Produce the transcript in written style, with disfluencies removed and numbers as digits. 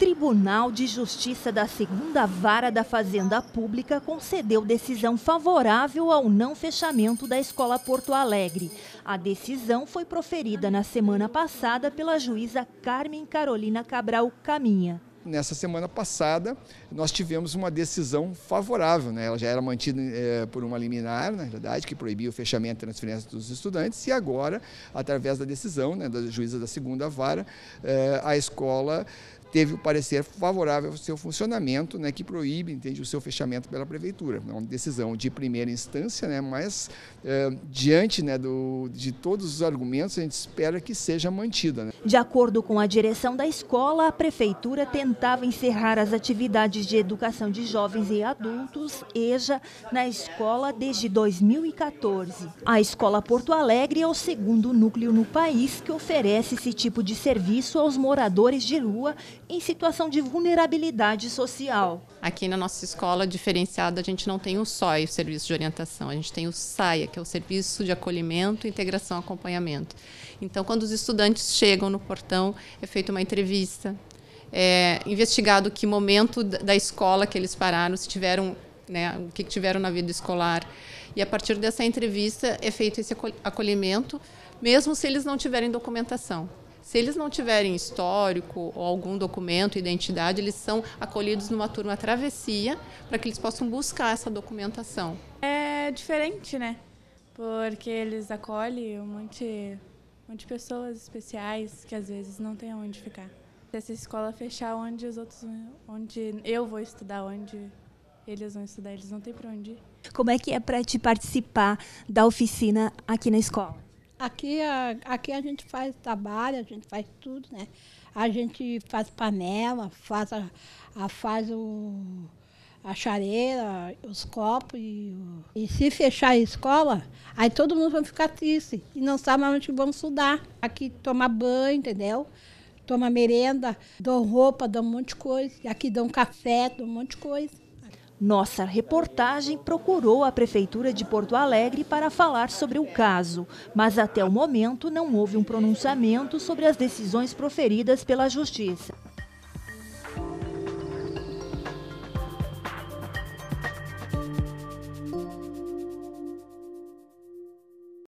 Tribunal de Justiça da 2ª Vara da Fazenda Pública concedeu decisão favorável ao não fechamento da Escola Porto Alegre. A decisão foi proferida na semana passada pela juíza Carmen Carolina Cabral Caminha. Nessa semana passada, nós tivemos uma decisão favorável, né? Ela já era mantida por uma liminar, na verdade, que proibia o fechamento e transferência dos estudantes, e agora, através da decisão, né, da juíza da 2ª Vara, a escola teve o parecer favorável ao seu funcionamento, né, que proíbe, entende, o seu fechamento pela prefeitura. É uma decisão de primeira instância, né, mas diante, né, de todos os argumentos, a gente espera que seja mantida, né. De acordo com a direção da escola, a prefeitura tentava encerrar as atividades de educação de jovens e adultos, EJA, na escola desde 2014. A Escola Porto Alegre é o 2º núcleo no país que oferece esse tipo de serviço aos moradores de rua em situação de vulnerabilidade social. Aqui na nossa escola diferenciada, a gente não tem o SOI, o Serviço de Orientação, a gente tem o SAIA, que é o Serviço de Acolhimento, Integração e Acompanhamento. Então, quando os estudantes chegam no portão, é feita uma entrevista, é investigado que momento da escola que eles pararam, se tiveram, né, o que tiveram na vida escolar. E a partir dessa entrevista é feito esse acolhimento, mesmo se eles não tiverem documentação. Se eles não tiverem histórico ou algum documento, identidade, eles são acolhidos numa turma travessia para que eles possam buscar essa documentação. É diferente, né? Porque eles acolhem um monte de pessoas especiais que às vezes não têm onde ficar. Se essa escola fechar onde eu vou estudar, onde eles vão estudar, eles não têm para onde ir. Como é que é para te participar da oficina aqui na escola? Aqui a gente faz trabalho, a gente faz tudo, né? A gente faz panela, faz a chareira, os copos. E se fechar a escola, aí todo mundo vai ficar triste e não sabe mais onde vão estudar. Aqui toma banho, entendeu? Toma merenda, dão roupa, dão um monte de coisa. E aqui dão café, dão um monte de coisa. Nossa reportagem procurou a Prefeitura de Porto Alegre para falar sobre o caso, mas até o momento não houve um pronunciamento sobre as decisões proferidas pela Justiça.